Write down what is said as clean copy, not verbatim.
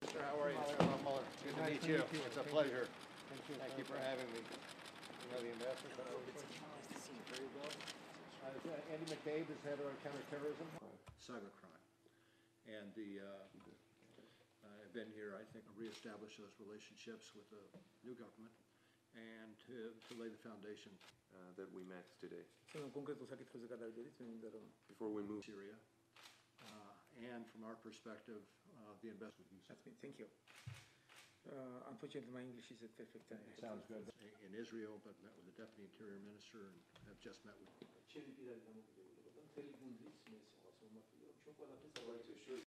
Sir, how are you? Robert Mueller. Good to meet you. It's a pleasure. Thank you for having me. You know the ambassador? Nice to see you. Very well. Andy McCabe is head of counterterrorism. Cybercrime. And I've been here, I think, to reestablish those relationships with the new government and to lay the foundation that we met today. Before we move to Syria. And from our perspective, the investment. Thank you. Unfortunately, my English isn't perfect. Sounds good. In Israel, but met with the Deputy Interior Minister and have just met with. I'd like to assure